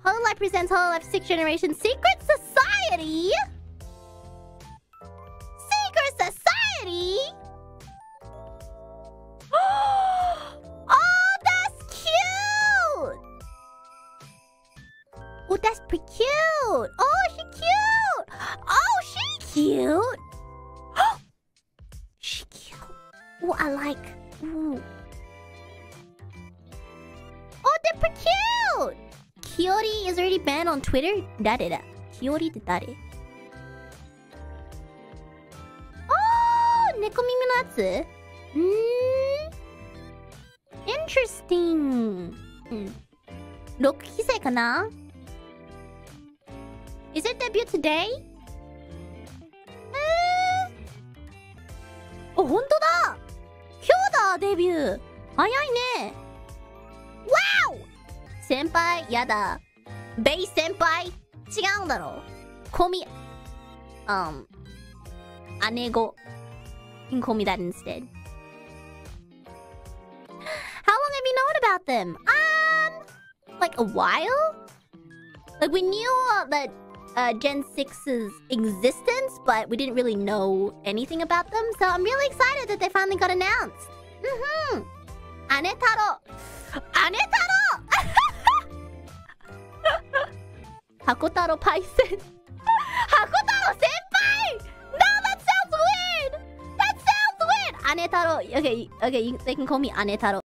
Hololive presents Hololive 6th Generation Secret Society? Secret Society? Oh, that's cute! Oh, that's pretty cute! Oh, she cute! Oh, she cute! She cute. Oh, I like. Ooh. Oh, they're pretty cute! Kiori is already banned on Twitter? 誰だ? Kiori って誰? Oh! 猫耳のやつ? Interesting. 6期生かな? Is it debut today? ほんとだ! 今日だデビュー! 早いね! Wow! 先輩やだ。ベイ先輩違うんだろ。call me姉子 You can call me that instead. How long have you known about them? Like a while? Like we knew that Gen 6's existence, but we didn't really know anything about them. So I'm really excited that they finally got announced.姉太郎姉太郎箱太郎パイセン箱太郎先輩 No, that sounds weird! That sounds weird! 姉太郎 Okay, they can call me 姉太郎